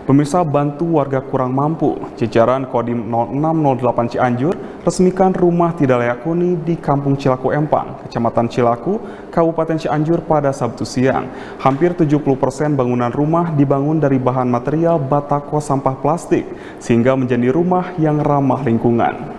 Pemirsa, bantu warga kurang mampu. Jajaran Kodim 0608 Cianjur resmikan rumah tidak layak huni di Kampung Cilaku Empang, Kecamatan Cilaku, Kabupaten Cianjur pada Sabtu siang. Hampir 70% bangunan rumah dibangun dari bahan material batako sampah plastik, sehingga menjadi rumah yang ramah lingkungan.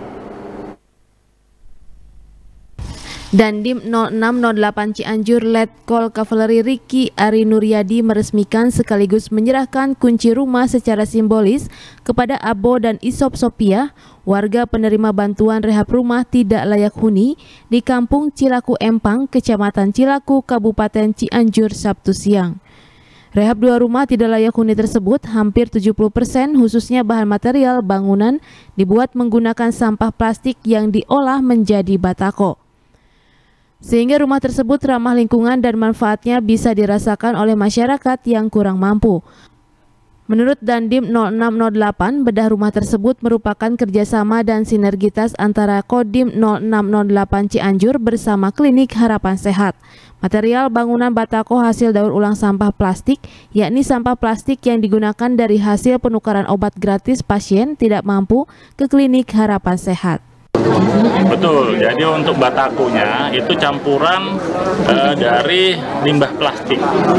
Dandim 0608 Cianjur Letkol Kavaleri Riki Ari Nuryadi meresmikan sekaligus menyerahkan kunci rumah secara simbolis kepada Abo dan Isop Sophia, warga penerima bantuan rehab rumah tidak layak huni di Kampung Cilaku Empang, Kecamatan Cilaku, Kabupaten Cianjur, Sabtu siang. Rehab dua rumah tidak layak huni tersebut, hampir 70% khususnya bahan material bangunan dibuat menggunakan sampah plastik yang diolah menjadi batako, sehingga rumah tersebut ramah lingkungan dan manfaatnya bisa dirasakan oleh masyarakat yang kurang mampu. Menurut Dandim 0608, bedah rumah tersebut merupakan kerjasama dan sinergitas antara Kodim 0608 Cianjur bersama Klinik Harapan Sehat. Material bangunan batako hasil daur ulang sampah plastik, yakni sampah plastik yang digunakan dari hasil penukaran obat gratis pasien tidak mampu ke Klinik Harapan Sehat. Betul, jadi untuk batakonya itu campuran dari limbah plastik.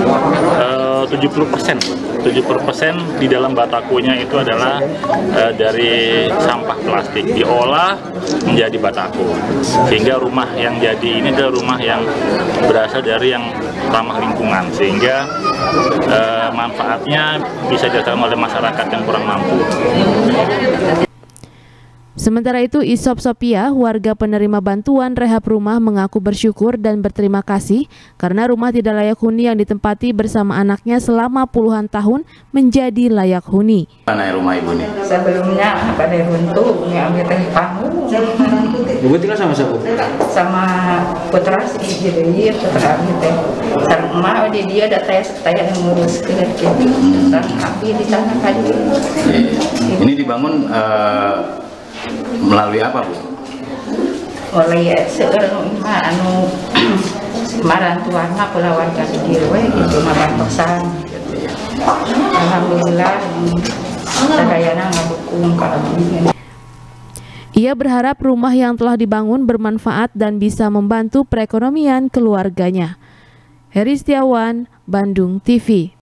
70% di dalam batakonya itu adalah dari sampah plastik diolah menjadi batako, sehingga rumah yang jadi ini adalah rumah yang berasal dari yang ramah lingkungan, sehingga manfaatnya bisa dirasakan oleh masyarakat yang kurang mampu. Sementara itu, Isop Sophia, warga penerima bantuan rehab rumah, mengaku bersyukur dan berterima kasih karena rumah tidak layak huni yang ditempati bersama anaknya selama puluhan tahun menjadi layak huni. Mana rumah ibu nih? Sebelumnya pada runtuh, ambil teh panggung. Ibu tinggal sama siapa? Sama putra sih, jadi putra teh. Sang emak dia ada saya ngurus ke gitu. Sang api di sana kali. Ini dibangun melalui apa, Bu? Oleh seorang anu marantuana pula warga di we gitu mabantosan. Alhamdulillah sadayana ngabukung ka abdi. Ia berharap rumah yang telah dibangun bermanfaat dan bisa membantu perekonomian keluarganya. Heri Setiawan, Bandung TV.